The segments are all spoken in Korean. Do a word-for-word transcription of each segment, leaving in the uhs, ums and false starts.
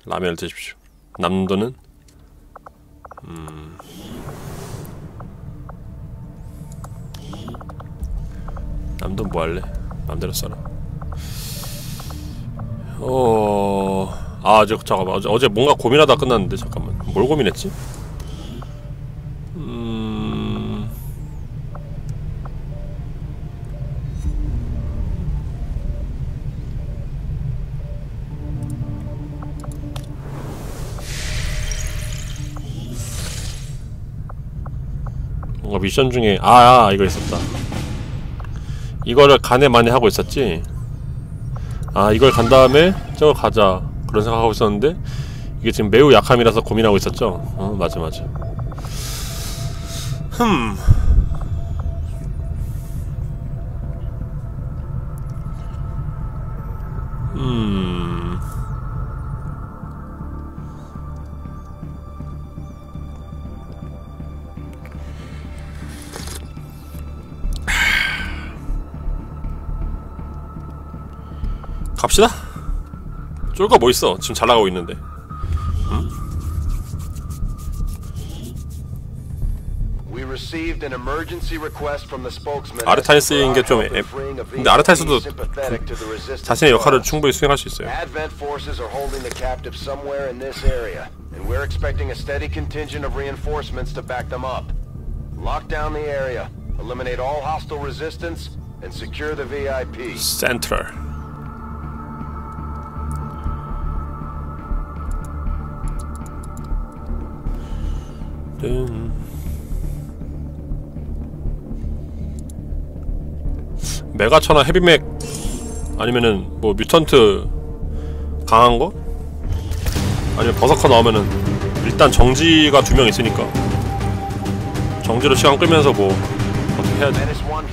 라면을 드십시오. 남는 돈은 음... 남는 돈 뭐 할래? 맘대로 써라. 어... 아, 저, 잠깐만. 어제, 어제 뭔가 고민하다 끝났는데, 잠깐만. 뭘 고민했지? 음... 뭔가 미션 중에, 아, 아, 이거 있었다. 이거를 간에 많이 하고 있었지? 아, 이걸 간 다음에 저걸 가자. 그런 생각하고 있었는데, 이게 지금 매우 약함이라서 고민하고 있었죠? 어, 맞아, 맞아. 흠. 음. 갑시다. 쫄거 뭐 있어? 지금 잘 나가고 있는데. 응? 아르타니스인 게 좀 애... 근데 아르타니스도 자신의 역할을 충분히 수행할 수 있어요. 센트럴. 메가처나 헤비맥 아니면은 뭐 뮤턴트 강한 거? 아니면 버서커 나오면은 일단 정지가 두 명 있으니까 정지로 시간 끌면서 뭐 어떻게 해야 돼?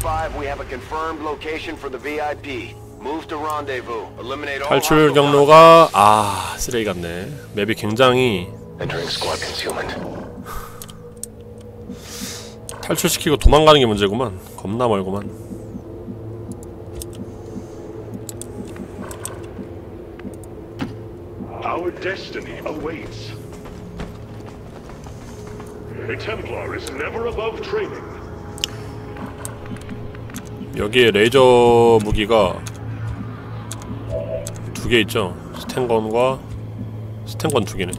탈출 경로가 아 쓰레기 같네. 맵이 굉장히 탈출시키고 도망가는 게 문제구만. 겁나 멀구만. Our destiny awaits. A Templar is never above training. 여기에 레이저 무기가 두 개 있죠. 스텐건과 스텐건 두 개네.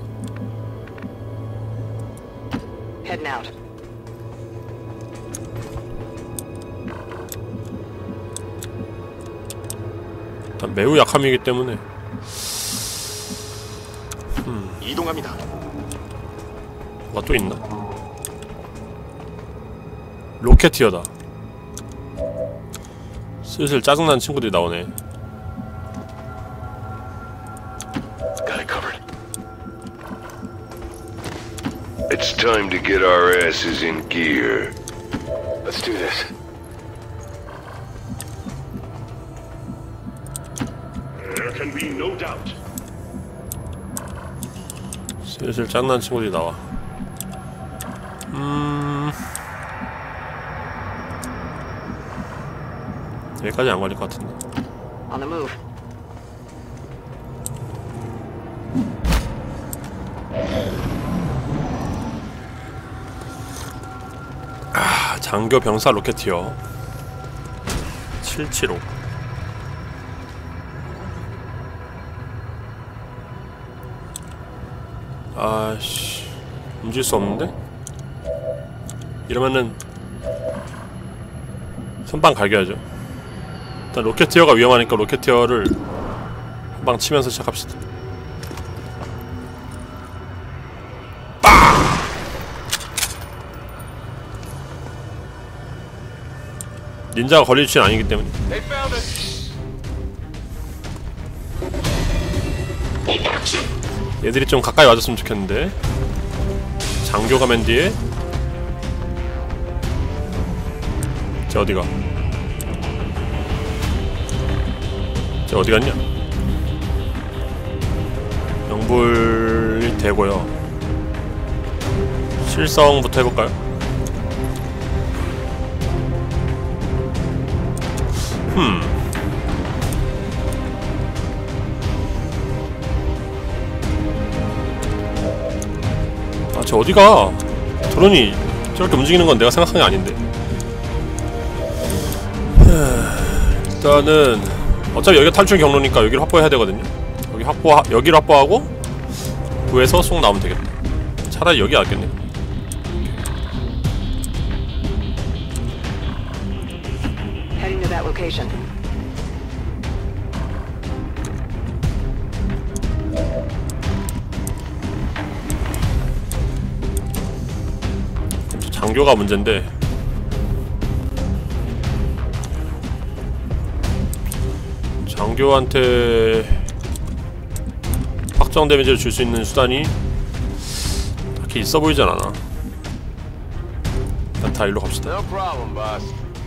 Heading out. 일단 매우 약함이기 때문에. 음. 이동합니다. 뭐가 또 있나? 로켓티어다. 슬슬 짜증나는 친구들이 나오네. Got it covered. It's time to get our asses in gear. Let's do this. There can be no doubt. 슬슬 짠난 친구들이 나와. 음... 여기까지 안 걸릴 것 같은데. On the move. 아, 장교 병사 로켓티어 칠칠오. 아씨, 움직일 수 없는데? 이러면은 선빵 갈겨야죠. 일단 로켓티어가 위험하니까 로켓티어를 한방 치면서 시작합시다. 빵! 닌자가 걸릴 위치는 아니기 때문에. 얘들이 좀 가까이 와줬으면 좋겠는데. 장교가 맨 뒤에. 쟤 어디가? 쟤 어디 갔냐? 영불이 되고요. 실성부터 해볼까요? 흠. 쟤 어디가? 드론이 저렇게 움직이는 건 내가 생각한 게 아닌데. 일단은 어차피 여기가 탈출 경로니까 여기를 확보해야 되거든요. 여기 확보 여기를 확보하고 구해서 쏙 나오면 되겠다. 차라리 여기 낫겠네. Heading to that location. 장교가 문제인데 장교한테 확정 데미지를 줄 수 있는 수단이 딱히 있어 보이진 않아. 일단 다 일로 갑시다. No problem, boss.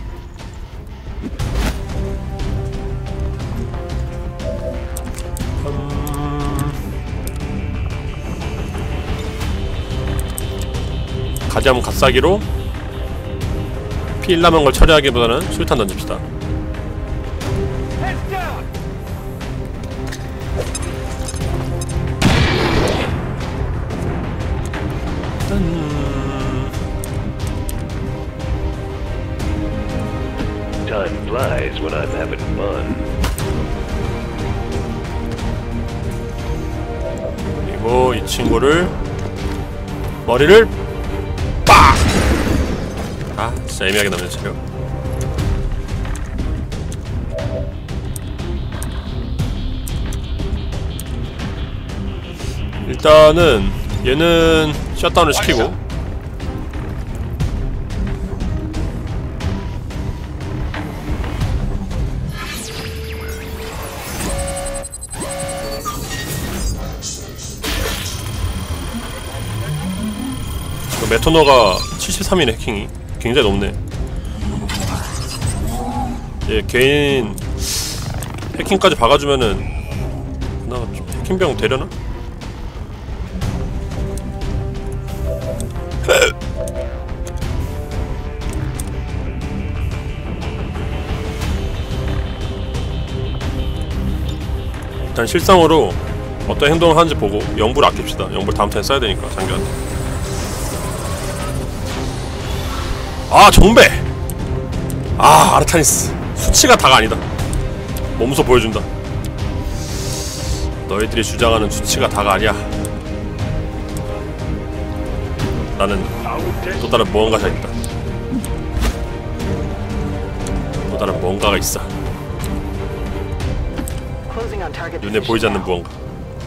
가자면 갓싸기로 피 일 남은 걸 처리하기보다는 수류탄 던집시다. Time flies when I'm having fun. 그리고 이 친구를 머리를 빡! 아, 진짜 애매하게 남네 체력. 일단은 얘는 셧다운을 시키고 메토너가 칠십삼이네. 해킹이 굉장히 높네. 얘 개인 해킹까지 박아주면은 나 좀 해킹병 되려나? 일단 실상으로 어떤 행동을 하는지 보고 영불 아낍시다. 영불 다음 턴에 써야 되니까 장교한테. 아, 정배! 아, 아르타니스 수치가 다가 아니다. 몸소 보여준다. 너희들이 주장하는 수치가 다가 아니야. 나는 또 다른 무언가가 있다. 또 다른 무언가가 있어. Closing on target 눈에 보이지 않는 position now. 무언가.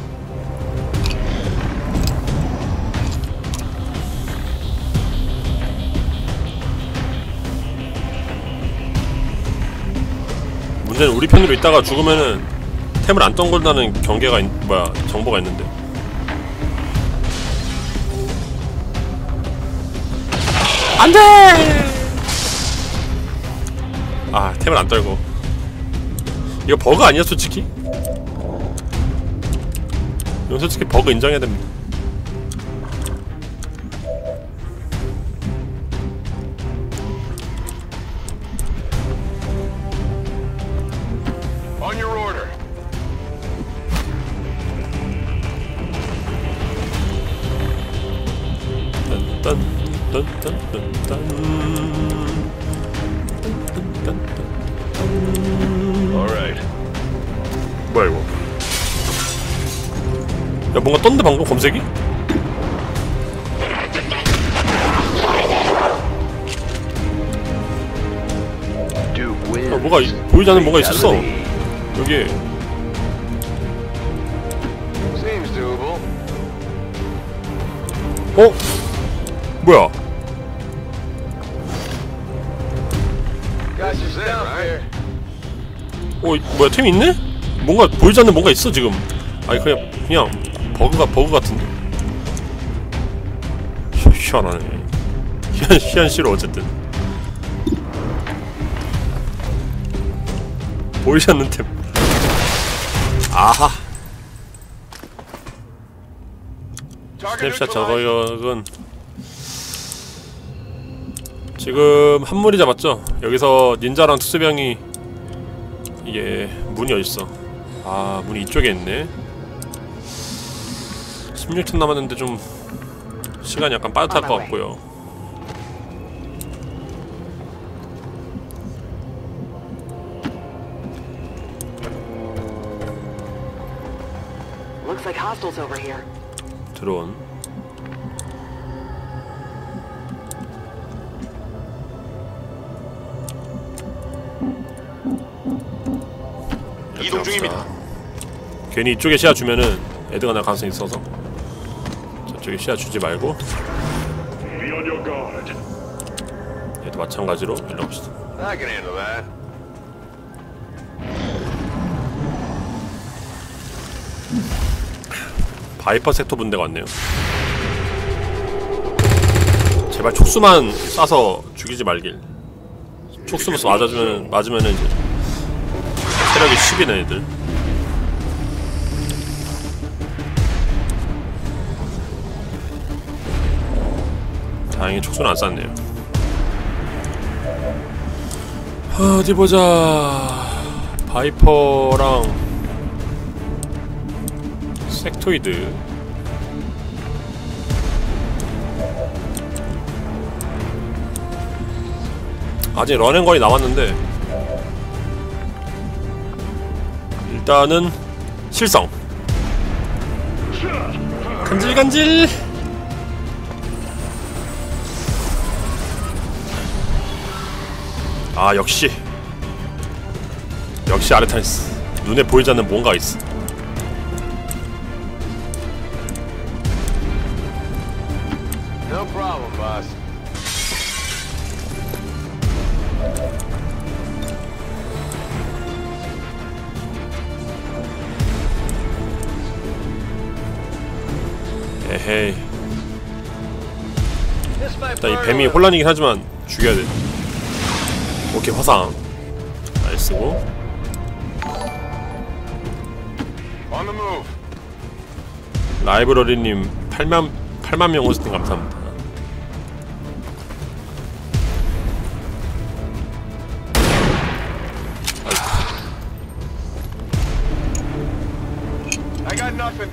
문제는 우리 편으로 있다가 죽으면은 템을 안 떤걸다는 경계가 있, 뭐야 정보가 있는데. 안돼! 아, 템을 안 떨고. 이거 버그 아니야 솔직히? 이건 솔직히 버그 인정해야 됩니다. On your order. Alright. 뭐야 이거? 야, 뭔가 떴는데 방금 검색이? 야, 뭐가 이, 보이지 않는 뭔가 있었어. 여기에. Seems doable. 어? 뭐야? Guys, is that right? 어, 이- 뭐야, 템이 있네? 뭔가 보이지 않는 뭔가 있어 지금. 아니 그냥 그냥 버그가 버그 같은데. 희- 희한하네. 희한 희한 싫어 어쨌든. 보이지 않는 템. 아하. 스냅샷 저격은 지금 한 무리 잡았죠? 여기서 닌자랑 투수병이 이게 문이 어딨어? 아, 문이 이쪽에 있네. 십육 턴 남았는데 좀 시간이 약간 빠듯할 것 같고요. Looks like hostiles over here. 드론. 이동 중입니다. 괜히 이쪽에 시야 주면은 애드가 날 가능성이 있어서 저쪽에 시야 주지 말고. Be on your guard. 얘도 마찬가지로 일로 갑시다. I can handle that. 바이퍼 섹터 분대가 왔네요. 제발 촉수만 쏴서 죽이지 말길. 촉수만 맞아주면 맞으면은 이제 체력이 십이네 애들. 다행히 촉수는 안 쐈네요. 어디 보자. 바이퍼랑 섹토이드. 아직 런앤건이 남았는데 일단은 실성. 간질간질. 아 역시 역시 아르타니스. 눈에 보이지 않는 뭔가 있어. No problem, boss. 에헤이. This might 일단 이 burn 뱀이 a little. 혼란이긴 하지만 죽여야 돼. 오케이 화상. 나이스고. On the move. 라이브러리님 팔만 팔만 명 호스팅 감사합니다. I got nothing.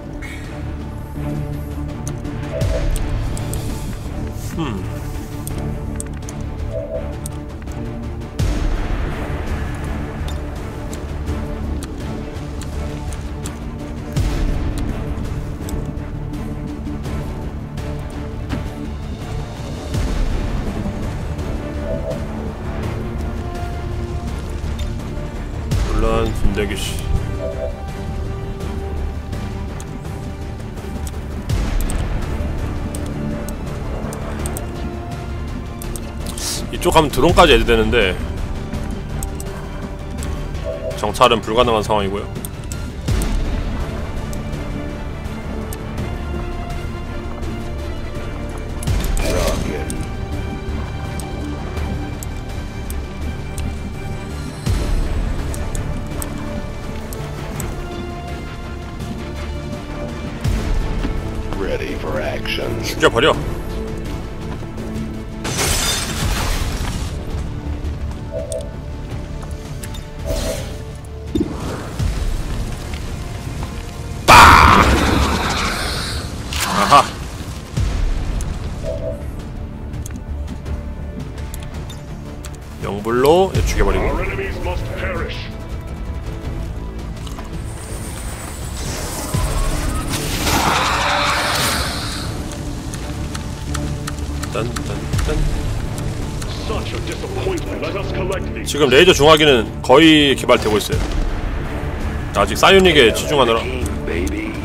논란 분대기시. 이쪽 가면 드론까지 해야 되는데 정찰은 불가능한 상황이고요. Ready for action. 죽여버려. 아하. 영불로 얘 죽여버리고. Our enemies must perish. 딴딴딴. Such a disappointment. Let us collect these. 지금 레이저 중화기는 거의 개발되고 있어요. 아직 사이오닉에 치중하느라. Baby.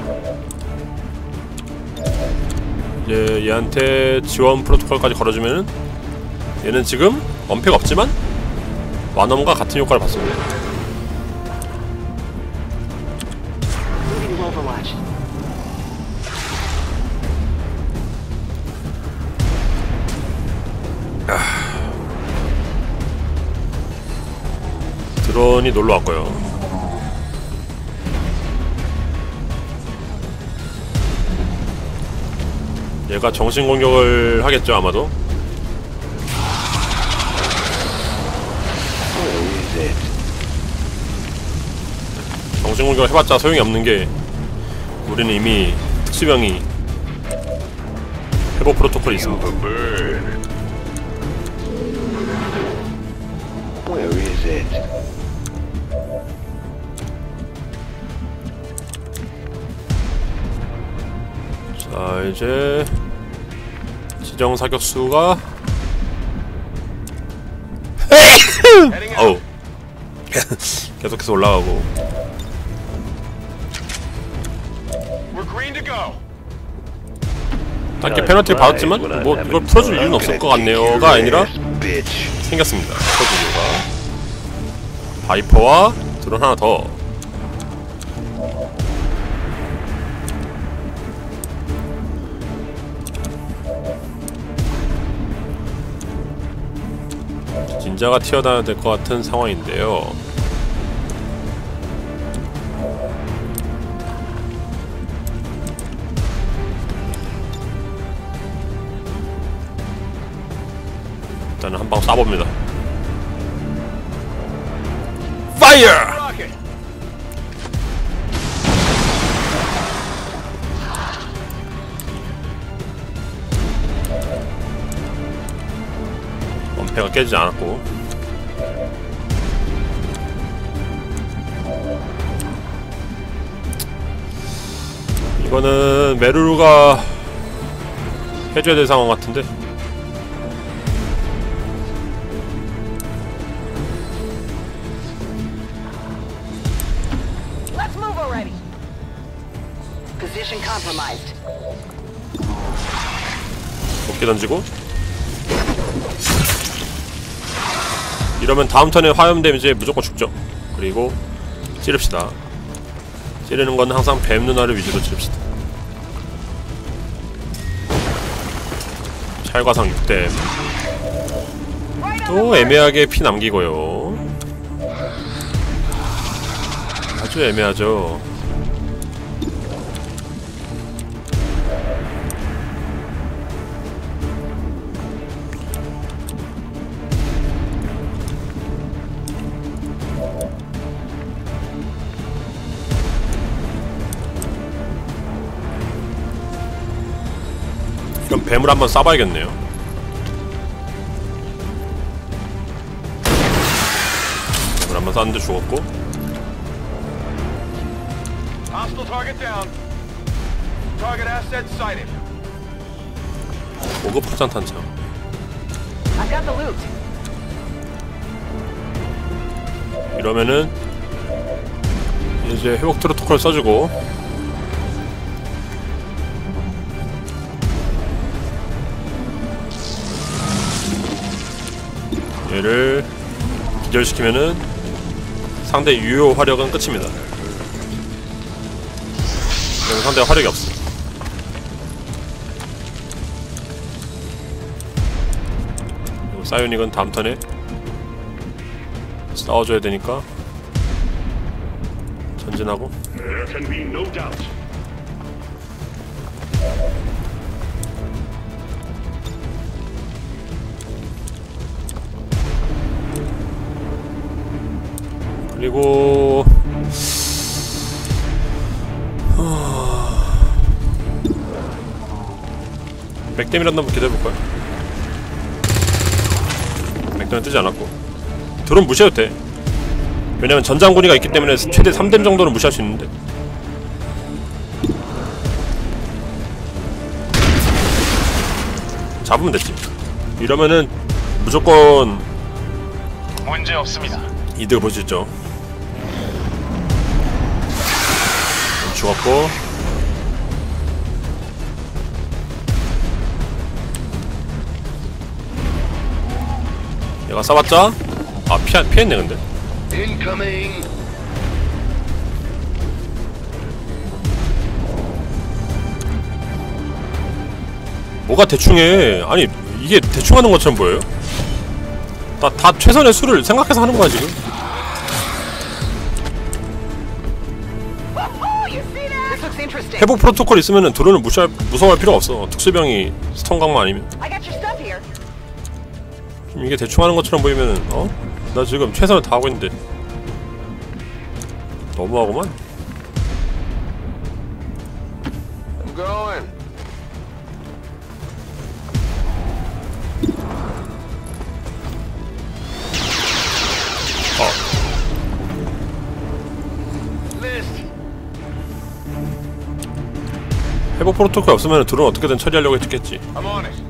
얘, 얘한테 지원 프로토콜까지 걸어주면은 얘는 지금 언패가 없지만 완엄과 같은 효과를 받습니다. Moving to Overwatch. 드론이 놀러 왔고요. 얘가 정신 공격을 하겠죠 아마도. 정신 공격을 해봤자 소용이 없는 게 우리는 이미 특수병이 회복 프로토콜이 있습니다. Of a bird. Where is it? 자, 이제 지정 사격수가 어우 계속해서 올라가고. We're green to go. 딱히 페널티를 받았지만 뭐 이걸 풀어줄 이유는 없을 것 같네요가 아니라 Bitch. 생겼습니다. 풀어줄 이유가. 바이퍼와 드론 하나 더. 진자가 튀어나와야 될 것 같은 상황인데요. 일단은 한 방 쏴봅니다. 파이어! Rocket. 원패가 깨지지 않았고. 이거는 메루루가 해줘야 될 상황 같은데. Let's move already. Position compromised. 높게 던지고. 이러면 다음 턴에 화염 데미지에 무조건 죽죠. 그리고 찌릅시다. 찌르는 건 항상 뱀 누나를 위주로 찌릅시다. 찰과상 육 댐. 또 애매하게 피 남기고요. 아주 애매하죠. 그럼 뱀을 한번 쏴봐야겠네요. 뱀을 한번 쐈는데 죽었고. Hostile target down. Target asset sighted. 고급 포탄 탄창. I've got the loot. 이러면은 이제 회복 프로토콜 써주고. 얘를 기절시키면은 상대 유효 화력은 끝입니다. 그럼 상대가 화력이 없어. 그리고 사이오닉은 다음 턴에 싸워줘야 되니까 전진하고. There can be no doubt. 그리고 맥댐이라도 한번 기다려볼까요? 맥댐은 뜨지 않았고. 드론 무시해도 돼. 왜냐면 전장군이가 있기 때문에 최대 삼 댐 정도는 무시할 수 있는데. 잡으면 됐지. 이러면은 무조건 문제 없습니다. 이득을 볼 수 있죠. 죽었고. 얘가 쏴봤자 아 피하, 피했네 근데. Incoming. 뭐가 대충해. 아니 이게 대충 하는 것처럼 보여요? 다, 다 최선의 수를 생각해서 하는 거야 지금. This looks interesting. 회복 프로토콜 있으면은 드론을 무시할, 무서워할 필요가 없어. 특수병이 스턴각만 아니면. I got your stuff here. 좀 이게 대충 하는 것처럼 보이면은 어? 나 지금 최선을 다하고 있는데 너무하구만. I'm going. 회복 프로토콜 없으면 드론 어떻게든 처리하려고 했겠지. I'm on it.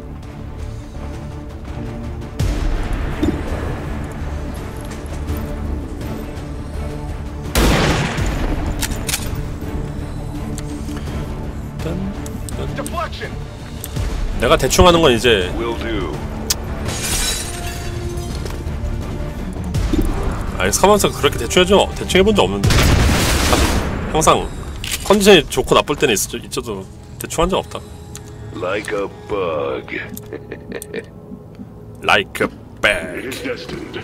Deflection. 내가 대충 하는 건 이제 Will do. 아니 사면서 그렇게 대충 해줘 대충 해본 적 없는데 사실 항상 컨디션이 좋고 나쁠 때는 있, 있어도 대충 한 적 없다. Like a bug. Like a bag. It is destined.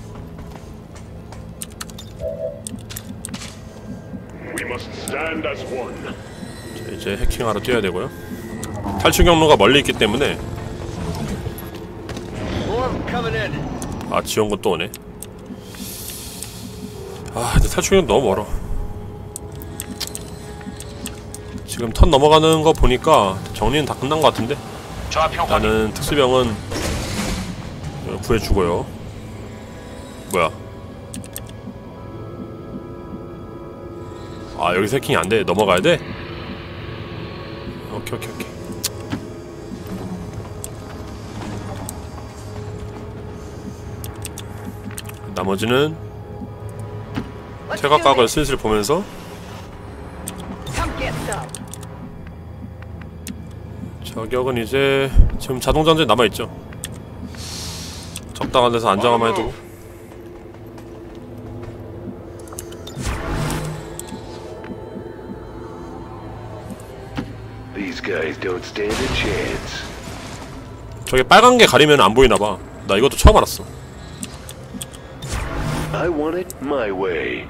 We must stand as one. 자, 이제 해킹하러 뛰어야 되고요. 탈출 경로가 멀리 있기 때문에 아 지원군 또 오네. 아 근데 탈출 경로 너무 멀어. 지금 턴 넘어가는 거 보니까 정리는 다 끝난 거 같은데 나는 특수병은 구해주고요. 뭐야 아 여기서 해킹이 안돼. 넘어가야 돼? 오케이 오케이 오케이. 나머지는 퇴각각을 슬슬 보면서 Come get some. 저격은 이제 지금 자동전쟁 남아있죠. 적당한 데서 안정화만 해두고 These guys don't stand a chance. 저게 빨간 게 가리면 안 보이나봐. 나 이것도 처음 알았어. I want it my way.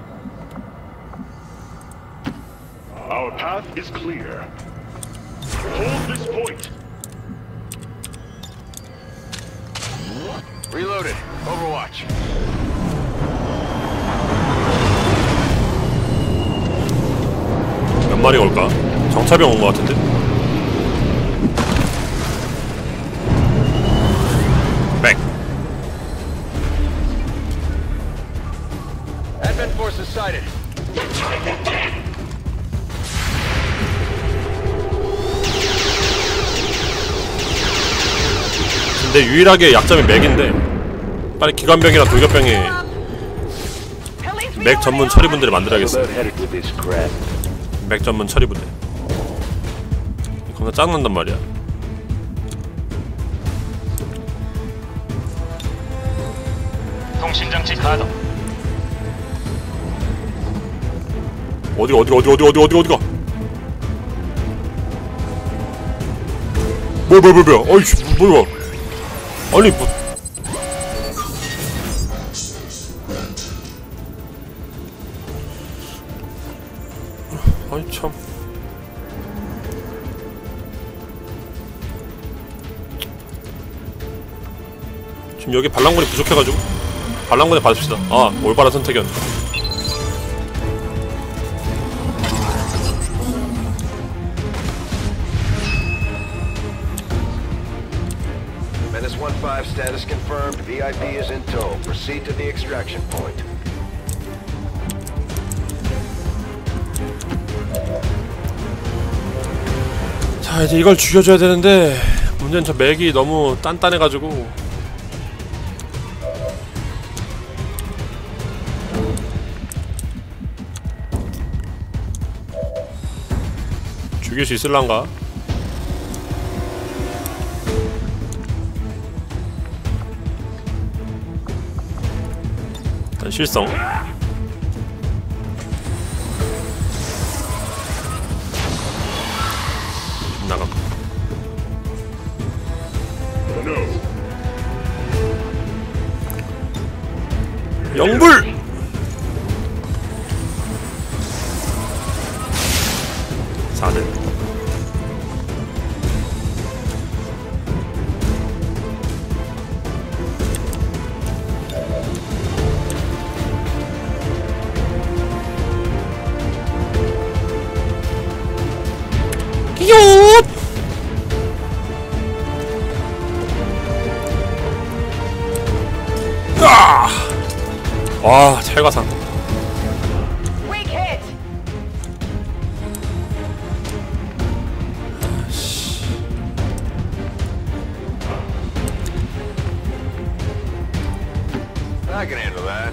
Our path is clear. Hold this point. Reloaded. Overwatch. 몇 마리가 올까? 정찰병 온 것 같은데? 백! Advent forces sighted. 근데 유일하게 약점이 맥인데 빨리 기관병이나 돌격병에 맥 전문 처리분들을 만들어야겠어. About headed with this crap. 맥 전문 처리분들 겁나 짱난단 말이야. 통신장치 가동. 어디가 어디가 어디가 어디가 어디가 어디가 뭐야 뭐야 뭐야 뭐야 어이씨 뭐야 아니 뭐 아니 참 지금 여기 반란군이 부족해가지고 반란군에 받읍시다. 아 올바른 선택이었네. Menace one five, status confirmed. V I P is in tow. Proceed to the extraction point. 자 이제 이걸 죽여줘야 되는데 문제는 저 맥이 너무 단단해가지고 죽일 수 있을란가? 일단 실성 나가 영불! 사들 끼옷! 아! 와, 찰과상. Weak hit. can handle that.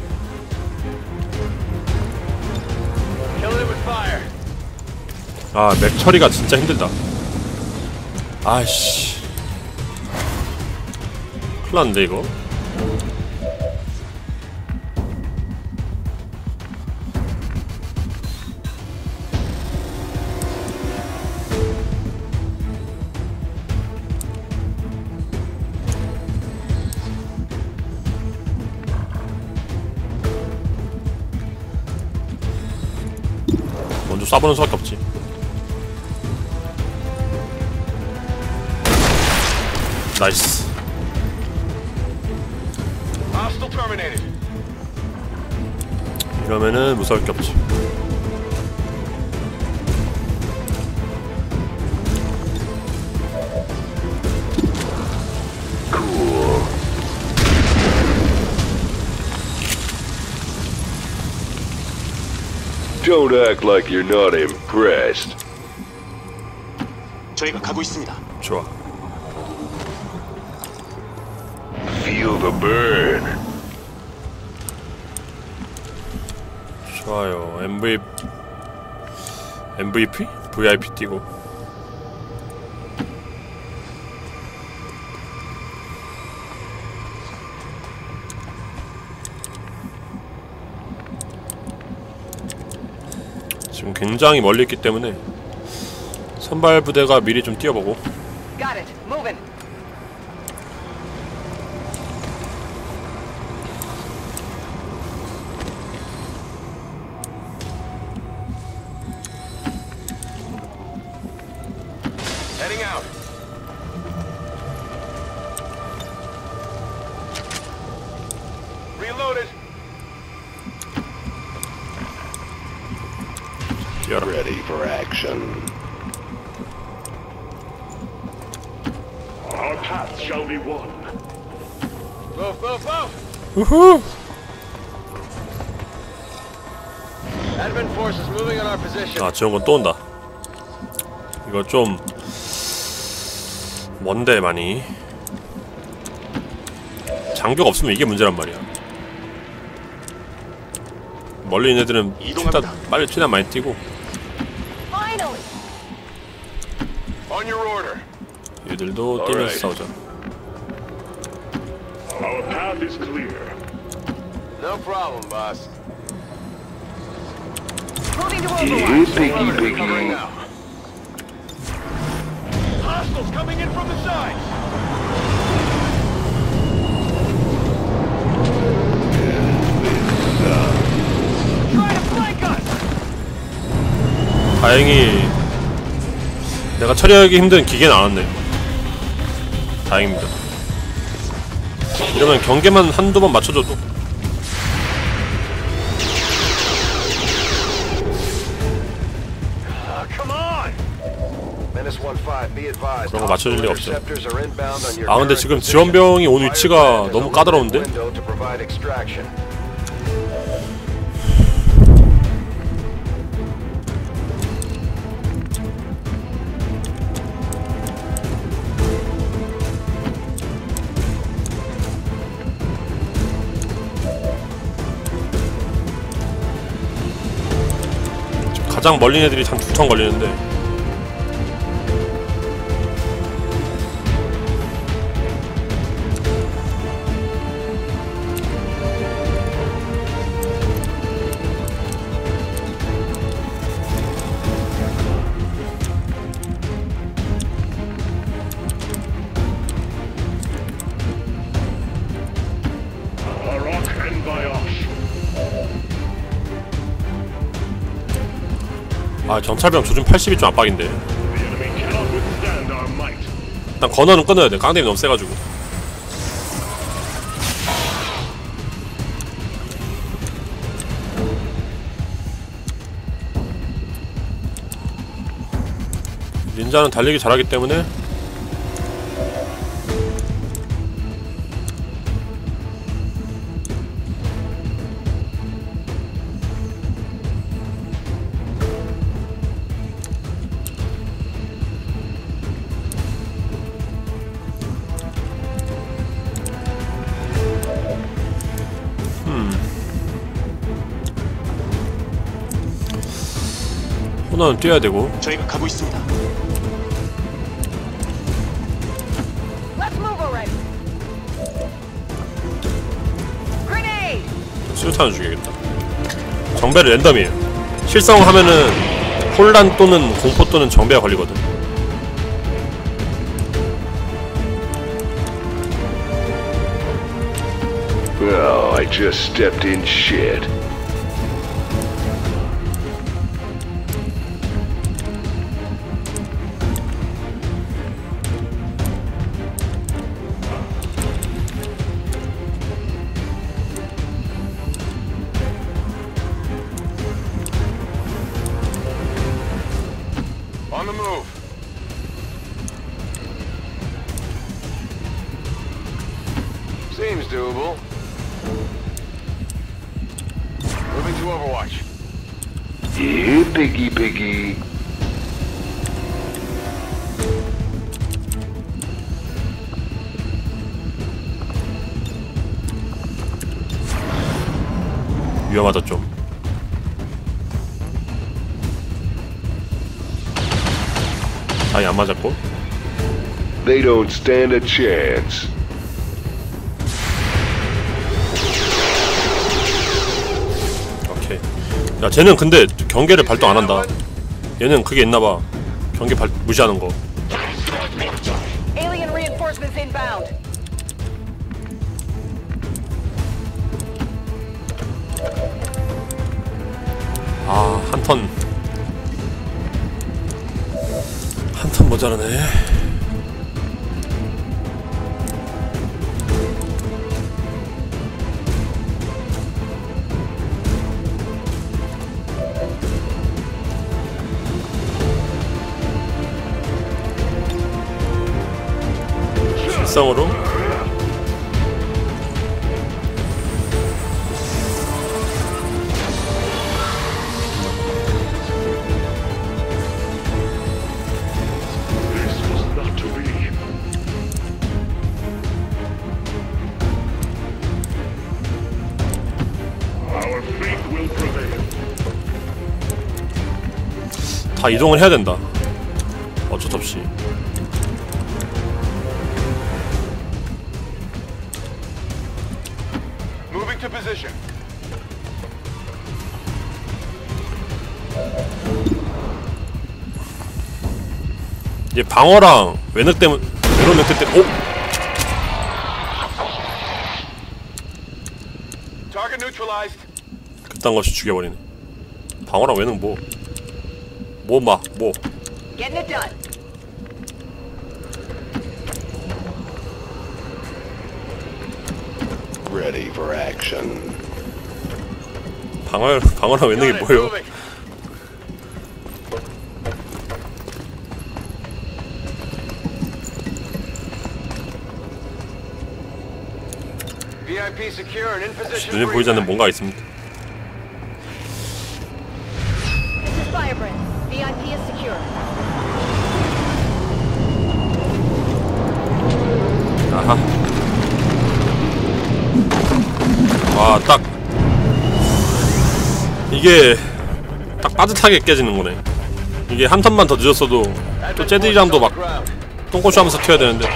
Killing it with fire. 아, 맥 처리가 진짜 힘들다. 아이씨. 큰일 났는데, 이거? 먼저 쏴보는 수밖에 없지. 나이스. Hostile terminated. 이러면은 무서울 게 없지. Cool. Don't act like you're not impressed. 저희가 가고 있습니다. 좋아. Feel the burn. 좋아요. 엠브이 엠브이피? 브이아이피 띄고. 지금 굉장히 멀리 있기 때문에 선발 부대가 미리 좀 뛰어보고. Got it. Moving. Heading out. Reloaded. 뛰어라. Ready for action. Our path shall be one. Move, move, move. 우후. Advent forces moving on our position. 아, 지원군 또 온다. 이거 좀 먼데 많이. 장교가 없으면 이게 문제란 말이야. 멀리 있는 애들은 최대한 빨리 최대한 많이 뛰고. Finally. On your order. 얘들도 뛰면서 싸우자. Our path is clear. No problem, boss. Moving to Overwatch. Piggy, Covering piggy. now. Hostiles coming in from the side. Trying to flank us. 다행히 내가 처리하기 힘든 기계는 안 왔네. 다행입니다. 이러면 경계만 한두 번 맞춰줘도. Come on. Menace one five, be advised. 그런 거 맞춰줄 리 없어요. Interceptors are inbound on your 아, 근데 current 지금 position. 지원병이 온 위치가 Fire 너무 is a 까다로운데? limited window to provide extraction. 가장 멀린 애들이 한 두 턴 걸리는데. Barak and Bayosh. 아, 정찰병 조준 팔십이 좀 압박인데. The enemy cannot withstand our might. 일단 건너는 끊어야 돼. 깡대이 너무 세가지고. 닌자는 달리기 잘하기 때문에 코너는 뛰어야 되고. 저희가 가고 있습니다. Let's move already. Grenade. 수류탄을 죽여야겠다. 정배를 랜덤이에요. 실성하면은 혼란 또는 공포 또는 정배가 걸리거든. Oh, I just stepped in shit. On the move. Seems doable. Moving to Overwatch. Yeah, piggy, piggy. 위험하다 좀. 아예 안 맞았고. They don't stand a chance. 오케이. 야 쟤는 근데 경계를 발동 안 한다. 얘는 그게 있나봐. 경계 발 무시하는 거. Alien reinforcements inbound. 아, 한 턴. 한 턴 모자라네. 실성으로 This was not to be. Our fate will prevail. 다 이동을 해야 된다. 어쩔 수 없이. Moving to position. 이제 방어랑 외늑 때문 이런 멘트 때문에 오! Target neutralized. 그딴 거 없이 죽여버리네. 방어랑 외늑 뭐? 뭐 막 뭐? Getting it done. Ready for action. 방어 방어랑 외늑이 Got it, 뭐요? moving. V I P secure and in position. 눈에 for 보이지 않는 evac. 뭔가 있습니다. This is Firebrand. V I P is secure. 아하. 와, 딱 이게 딱 빠듯하게 깨지는 거네. 이게 한 턴만 더 늦었어도 또 쟤들이랑도 막 똥꼬쇼하면서 튀어야 되는데.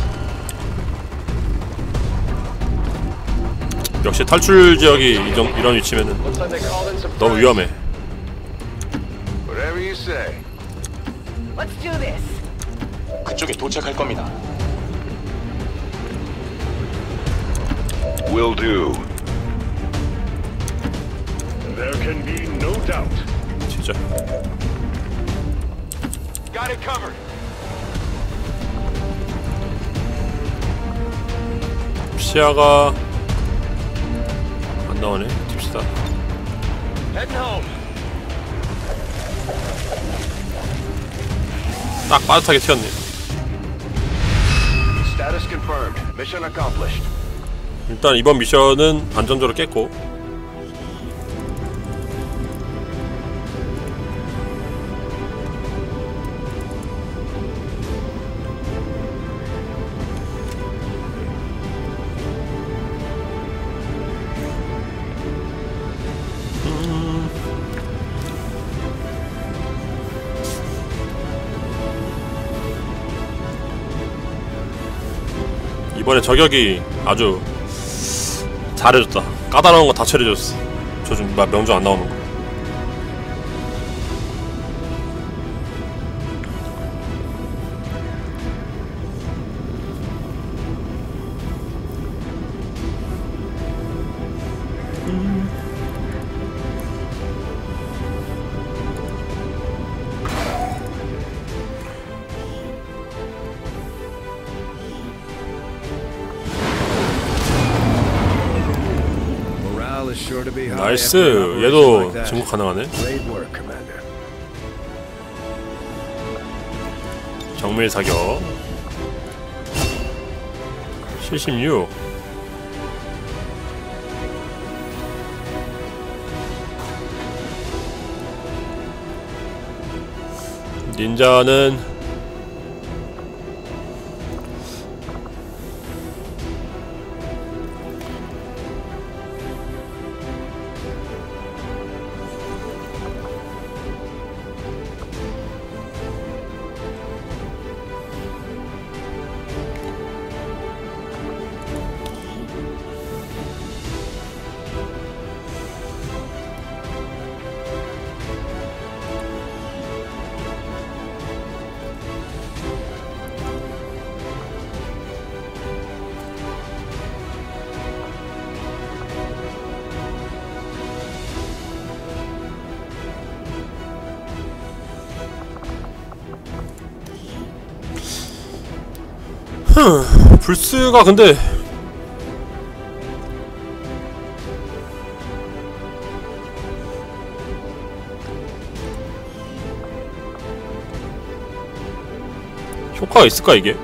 역시 탈출 지역이 이정, 이런 위치면은 Looks like they called in some 너무 friends. 위험해. Whatever you say. Let's do this. 그쪽에 도착할 겁니다. Will do. There can be no doubt. 진짜. Got it covered. 시야가 안 나오네. tip시다. Heading home. 딱 빠듯하게 튀었네. Status confirmed. Mission accomplished. 일단 이번 미션은 안정적으로 깼고. 이번에 저격이 아주 잘해줬다. 까다로운 거 다 처리해줬어. 저 좀 명중 안 나오는 거. 나이스. 얘도 증폭 가능하네. 정밀 사격 칠십육. 닌자는 흠, 불스가 근데 효과가 있을까 이게?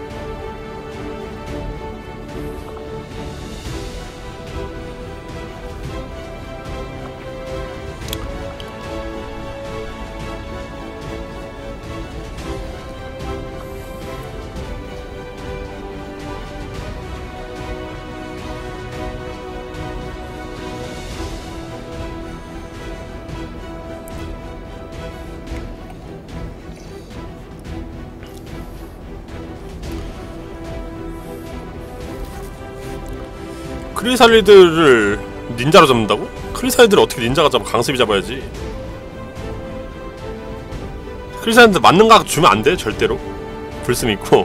크리살리드를 닌자로 잡는다고? 크리살리드를 어떻게 닌자가 잡아? 강습이 잡아야지. 크리살리드 맞는 각 주면 안 돼, 절대로. 불스 믿고.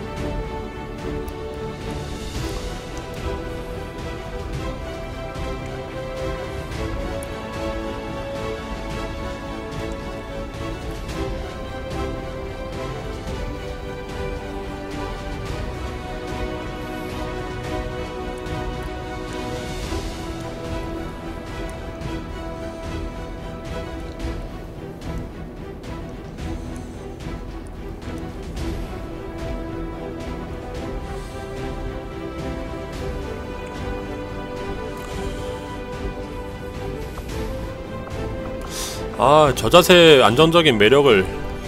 아, 저 자세의 안정적인 매력을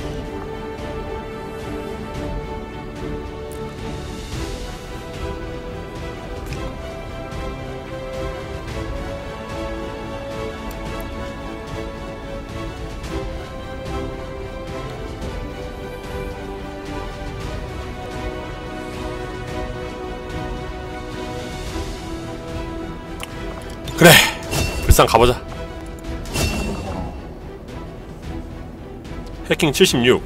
그래! 불상 가보자. 해킹 칠십육.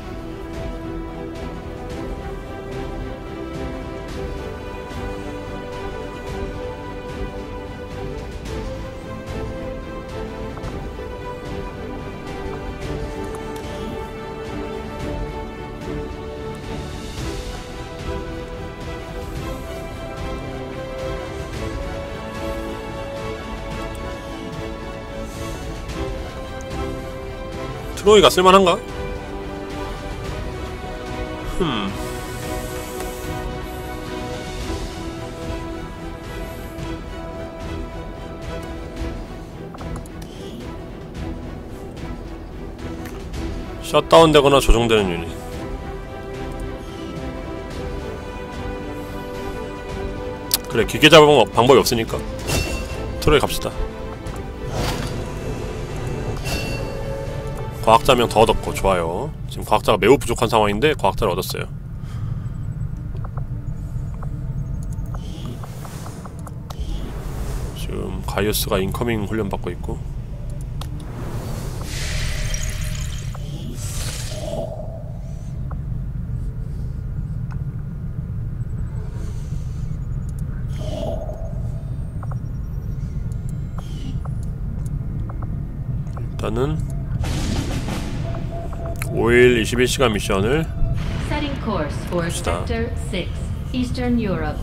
트로이가 쓸만한가? 흠. 셧다운 되거나 조종되는 유닛. 그래, 기계 잡은 방법이 없으니까 트로이 갑시다. 과학자 한 명 더 얻었고 좋아요. 지금 과학자가 매우 부족한 상황인데 과학자를 얻었어요. 음, 가이오스가 인커밍 훈련 받고 있고. 일단은 오 일 이십일 시간 미션을 Setting course for 갑시다. Sector six, Eastern Europe.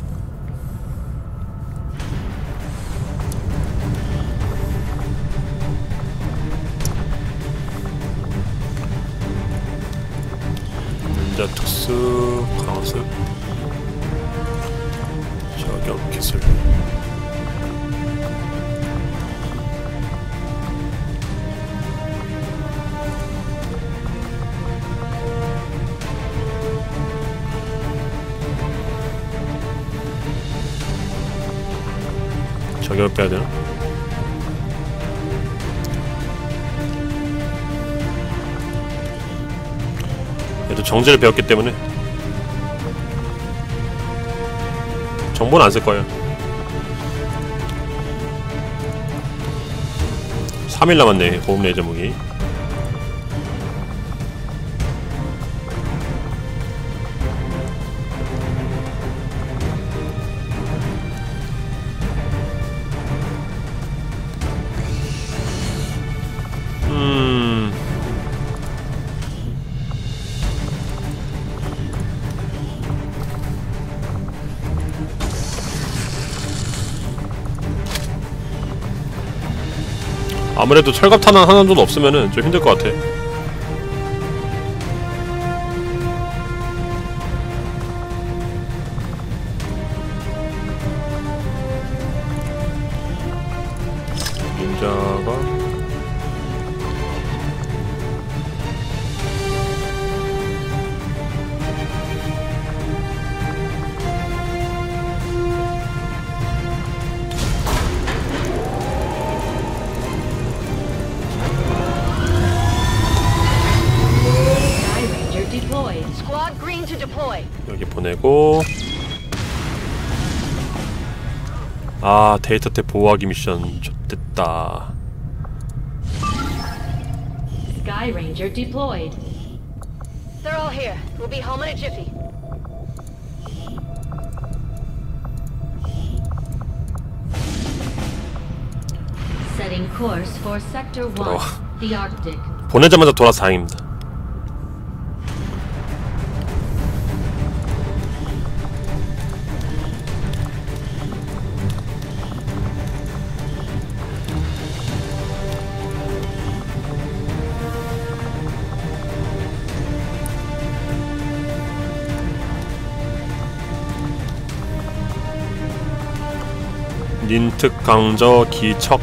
닌자 특수 강습 저격 기술. 저격을 빼야 되나? 얘도 정지를 배웠기 때문에 정보는 안 쓸 거예요. 삼 일 남았네. 고급 레이저 무기. 음... 아무래도 철갑탄환 하나 정도 없으면은 좀 힘들 것 같아. 닌자가 Sky Ranger deployed. Squad green to deploy. 여기 보내고. 아, 데이터 탭 보호하기 미션 좋됐다. Sky Ranger deployed. They're all here. We'll be home in a jiffy. Setting course for Sector one, 돌아와. the Arctic. 보내자마자 돌아서 다행입니다. 닌특 강저 기척.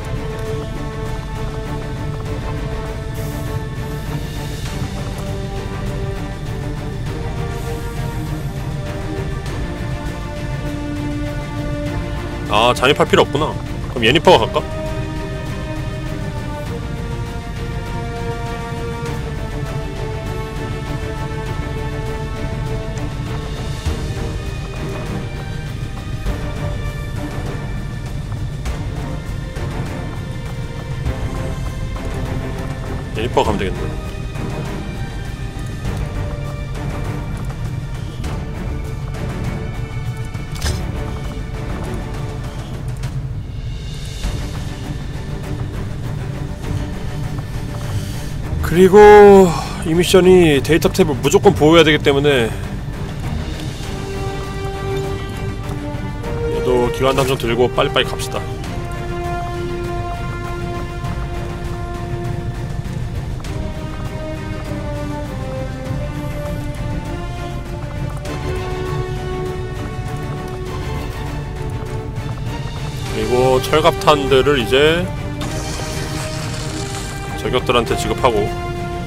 아, 잠입할 필요 없구나. 그럼 예니퍼가 갈까? 예니퍼가 가면 되겠네. 그리고 이 미션이 데이터 탭을 무조건 보호해야 되기 때문에 얘도 기관 단정 들고 빨리빨리 갑시다. 그리고 철갑탄들을 이제 저격들한테 지급하고.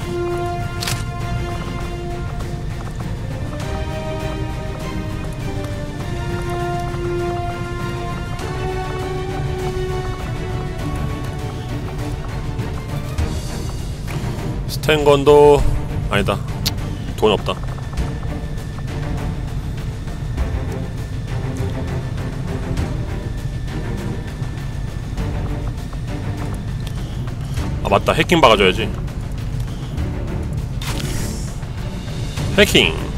스탠건도 아니다. 돈 없다. 아 맞다, 해킹 박아줘야지. 해킹.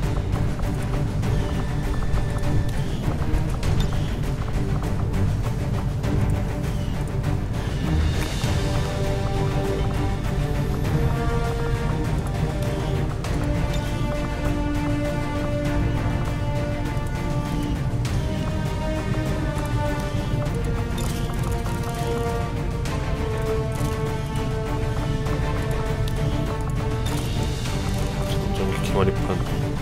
기마리판.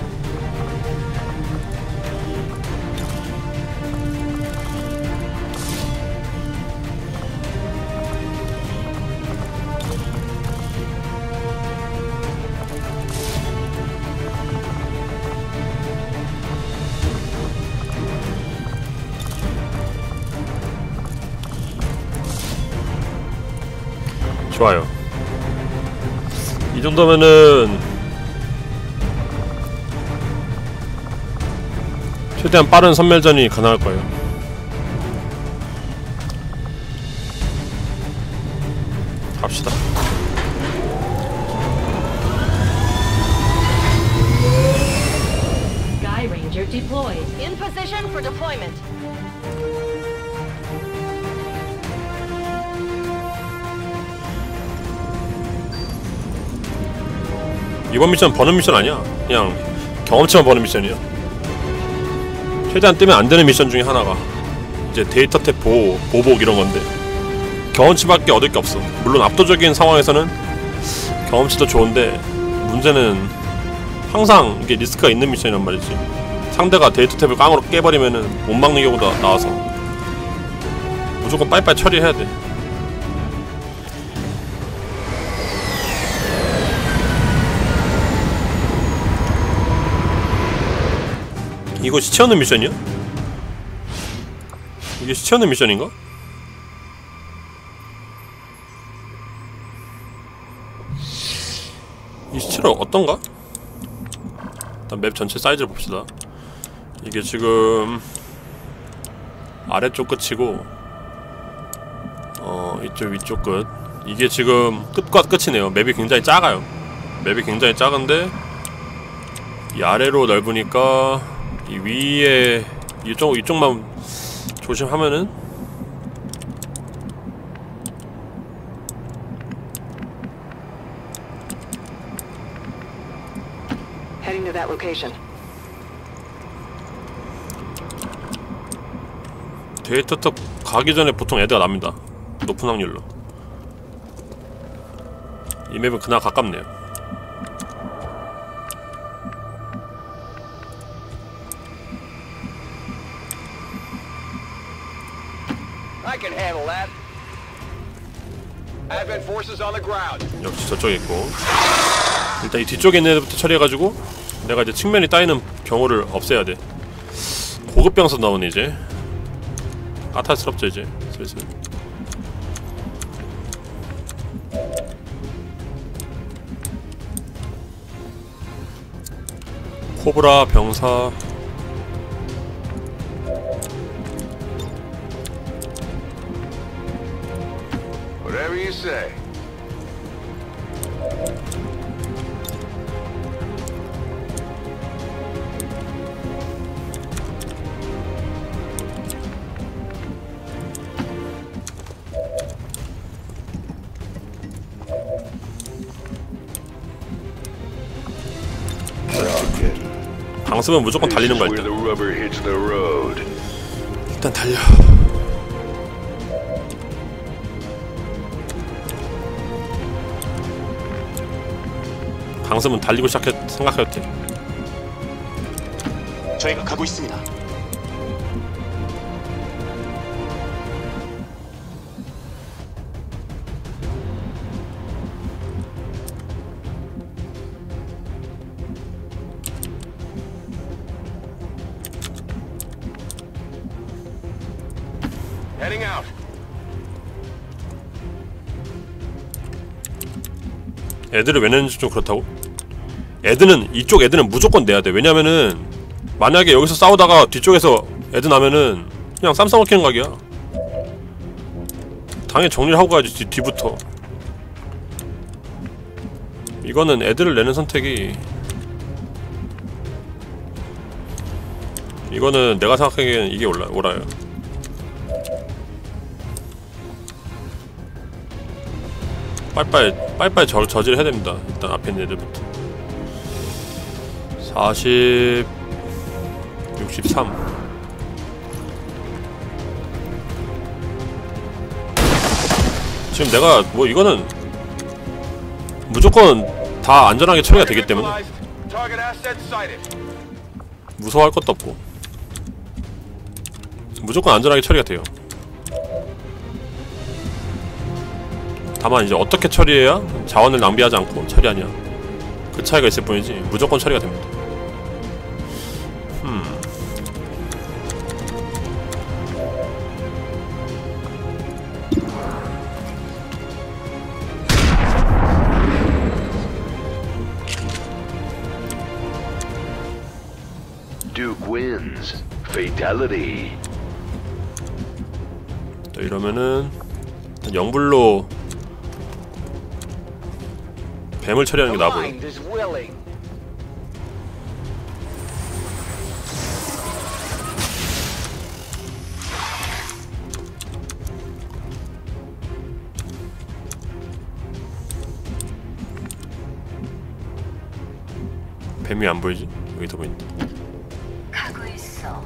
좋아요. 이 정도면은 최대한 빠른 선멸전이 가능할 거예요. 갑시다. Sky Ranger deployed. In position for deployment. 이번 미션 버는 미션 아니야. 그냥 경험치만 버는 미션이야. 최대한 뜨면 안 되는 미션 중에 하나가 이제 데이터 탭 보호, 보복 이런 건데 경험치밖에 얻을 게 없어. 물론 압도적인 상황에서는 경험치도 좋은데 문제는 항상 이게 리스크가 있는 미션이란 말이지. 상대가 데이터 탭을 깡으로 깨버리면은 못 막는 경우가 나와서 무조건 빨리빨리 처리해야 돼. 이거 시체 얻는 미션이야? 이게 시체 얻는 미션인가? 이 시체는 어떤가? 일단 맵 전체 사이즈를 봅시다. 이게 지금 아래쪽 끝이고 어 이쪽 위쪽 끝. 이게 지금 끝과 끝이네요. 맵이 굉장히 작아요. 맵이 굉장히 작은데 이 아래로 넓으니까 이 위에 이쪽 이쪽만 조심하면은 Heading to that location. 데이터 탑 가기 전에 보통 애드가 납니다. 높은 확률로. 이 맵은 그나마 가깝네요. I can handle that. Advent forces on the ground. 역시 저쪽에 있고. 일단 이 뒤쪽에 있는 애들부터 처리해가지고 내가 이제 측면이 따이는 경우를 없애야 돼. 고급 병선 나오네 이제. 까탈스럽죠 이제 슬슬. 코브라 병사. Whatever you say. 방습은 무조건 달리는 거야 Where 일단. the rubber hits the road. 일단 달려. 방습은 달리고 시작해 생각할게. 저희가 가고 있습니다. Heading out. 애들을 왜 내는지 좀 그렇다고? 애들은 이쪽 애들은 무조건 내야 돼. 왜냐면은 만약에 여기서 싸우다가 뒤쪽에서 애들 나면은 그냥 쌈 싸먹히는 각이야. 당연히 정리를 하고 가야지. 뒤, 뒤부터 이거는 애들을 내는 선택이, 이거는 내가 생각하기에는 이게 올라, 옳아요. 빨빨 빨빨 저, 저지를 해야 됩니다. 일단 앞에 있는 애들부터. 사십, 육십삼. 지금 내가 뭐 이거는 무조건 다 안전하게 처리가 되기 때문에 무서워할 것도 없고 무조건 안전하게 처리가 돼요. 다만 이제 어떻게 처리해야 자원을 낭비하지 않고 처리하냐, 그 차이가 있을 뿐이지 무조건 처리가 됩니다. 음. Duke wins. Fatality. 또 이러면은 영불로 뱀을 처리하는 게 나아 보여. 뱀이 안 보이지? 여기 더 보인다. 가고 있어.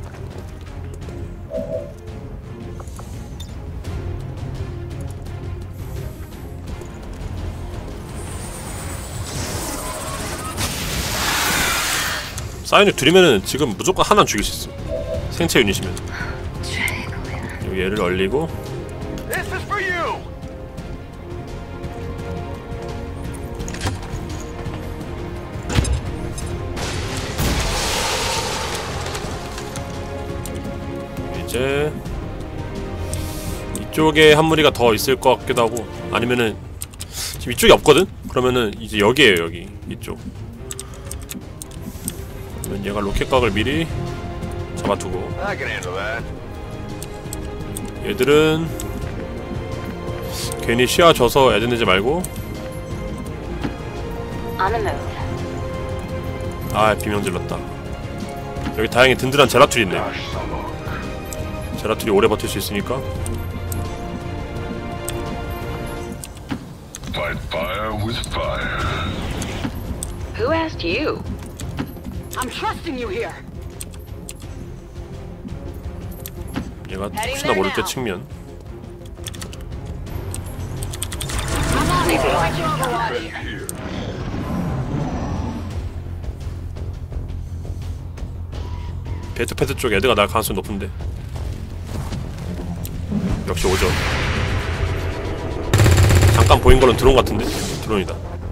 사이닉 둘이면은 지금 무조건 하나는 죽일 수 있어. 생체 유닛이면. 여기 얘를 얼리고. This is for you. 이제 이쪽에 한 무리가 더 있을 것 같기도 하고, 아니면은 지금 이쪽이 없거든? 그러면은 이제 여기에요. 여기 이쪽. 그러면 얘가 로켓각을 미리 잡아두고, I can handle that. 얘들은 괜히 시야 줘서 애들 내지 말고. On the move. 아, 비명 질렀다. 여기 다행히 든든한 제라툴이 있네. 제라툴이 오래 버틸 수 있으니까. Fight fire with fire. Who asked you? I'm trusting you here. 얘가 혹시나 모를 때 측면. 배트패드 쪽 애드가 날 가능성이 높은데 역시 오죠. 잠깐 보인 거는 드론 같은데? 드론이다.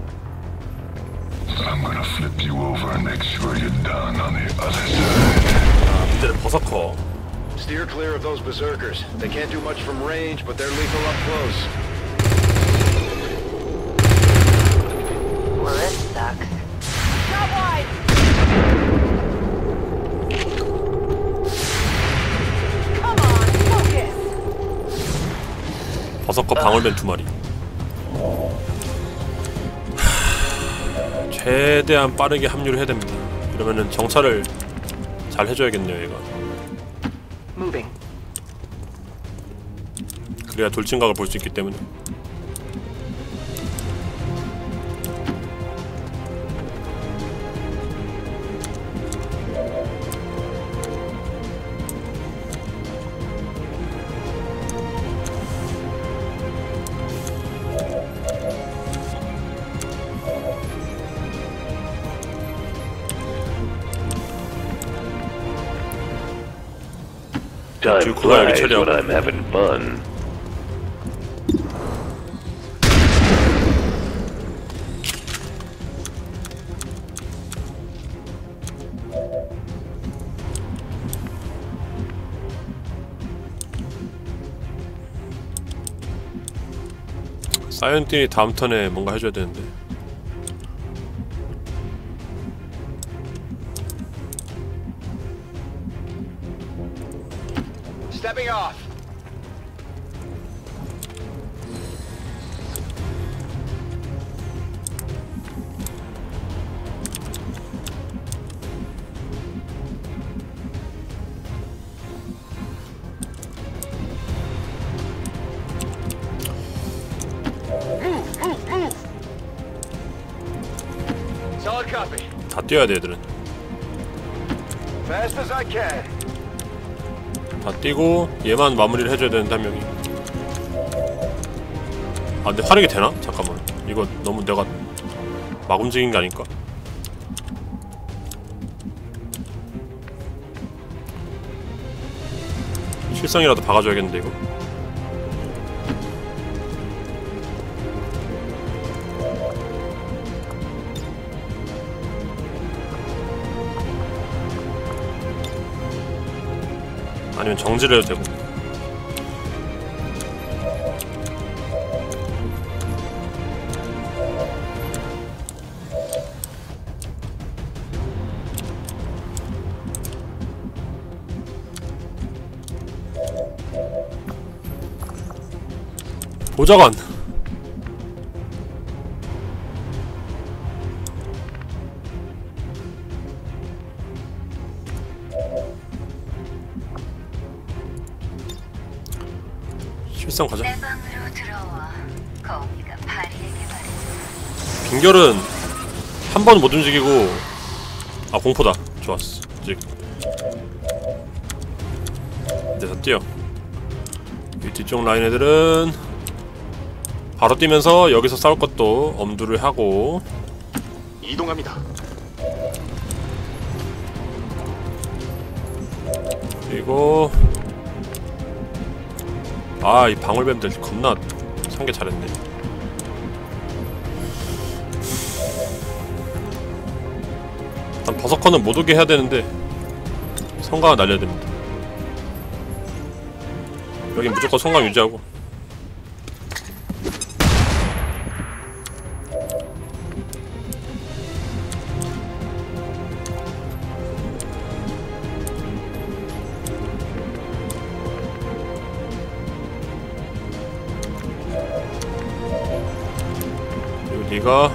I'm gonna flip you over and make sure you're down on the other side. 아, 문제는 버서커. Steer clear of those berserkers. They can't do much from range, but they're lethal up close. Well, this sucks. Shot wide. Come on, focus. 버서커 방울맨 두 마리. 하... 최대한 빠르게 합류를 해야 됩니다. 이러면은 정찰을 잘 해줘야겠네요, 얘가. Moving. 그래야 돌진각을 볼 수 있기 때문에. Time 그거 여기 flies 처리하고. when I'm having fun. 사이언틴이 다음 턴에 뭔가 해줘야 되는데. Stepping off. 뛰어야 돼 얘들은. Fast as I can. 다 뛰고 얘만 마무리를 해줘야 되는데 한 명이. 아 근데 활약이 되나? 잠깐만. 이거 너무 내가 막 움직인 게 아닐까? 실성이라도 박아줘야겠는데 이거. 아니면 정지를 해도 되고. 보좌관. 실성 가자. 빙결은 한 번 못 움직이고. 아 공포다. 좋았어. 이제 이제 다 뛰어. 이 뒤쪽 라인 애들은 바로 뛰면서 여기서 싸울 것도 엄두를 하고. 이동합니다. 그리고 아 이 방울뱀들 겁나 상계 잘했네. 일단 버서커는 못 오게 해야 되는데 성광을 날려야 됩니다. 여긴 무조건 성광 유지하고. 그리고 니가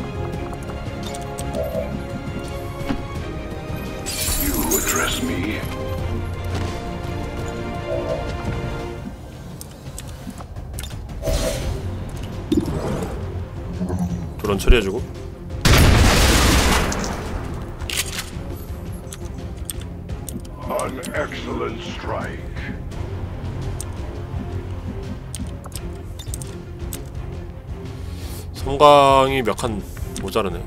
You address me. 드론 처리해주고. An excellent strike. 성광이 몇 칸 모자르네.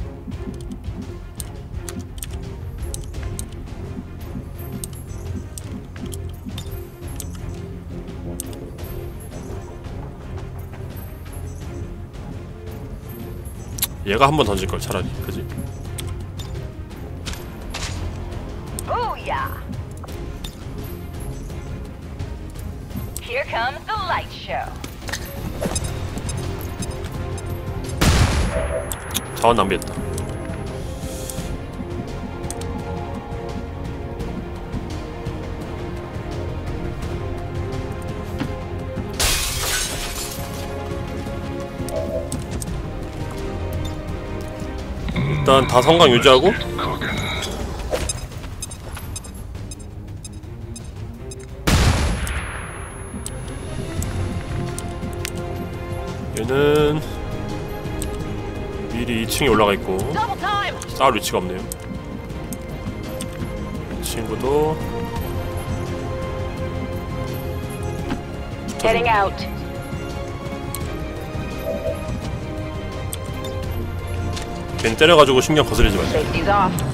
얘가 한 번 던질걸 차라리. 그지? Booyah! Here comes the light show. 자원 낭비했다. 일단 다 성광 유지하고. 얘는 미리 이 층에 올라가 있고 Double time! 싸울 위치가 없네요. 이 친구도 Getting out. 괜히 때려가지고 신경 거스리지 말자. Safety's off.